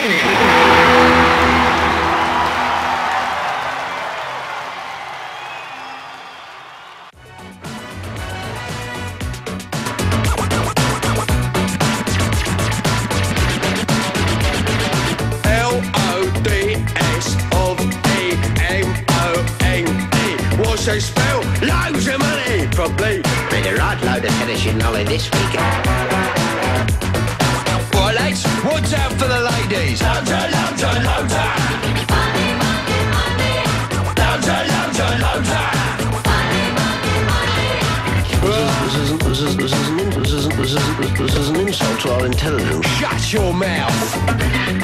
What's they spell? Loads of money, probably. Been a right load of tennis in Nolly this weekend. Right, lads, what's out for the ladies? Loads of, loads of, loads of. Money, money, money. Loads of, loads of, loads of. Money, money, money. This is an insult to our intelligence. Shut your mouth.